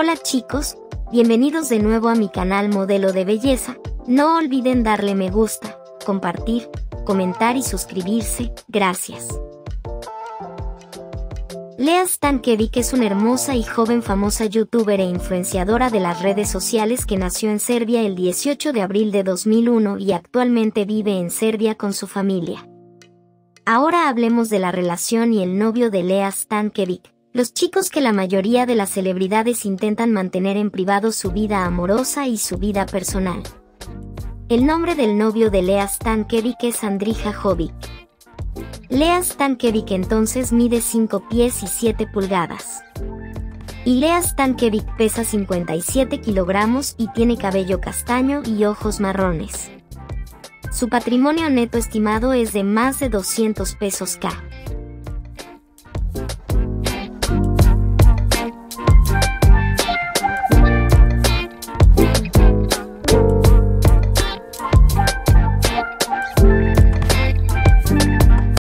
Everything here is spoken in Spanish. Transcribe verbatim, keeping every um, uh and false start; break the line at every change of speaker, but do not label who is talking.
Hola chicos, bienvenidos de nuevo a mi canal Modelo de Belleza. No olviden darle me gusta, compartir, comentar y suscribirse. Gracias. Lea Stankević es una hermosa y joven famosa youtuber e influenciadora de las redes sociales que nació en Serbia el dieciocho de abril de dos mil uno y actualmente vive en Serbia con su familia. Ahora hablemos de la relación y el novio de Lea Stankević. Los chicos que la mayoría de las celebridades intentan mantener en privado su vida amorosa y su vida personal. El nombre del novio de Lea Stankević es Andrija Jahović. Lea Stankević entonces mide cinco pies y siete pulgadas. Y Lea Stankević pesa cincuenta y siete kilogramos y tiene cabello castaño y ojos marrones. Su patrimonio neto estimado es de más de doscientos pesos cada.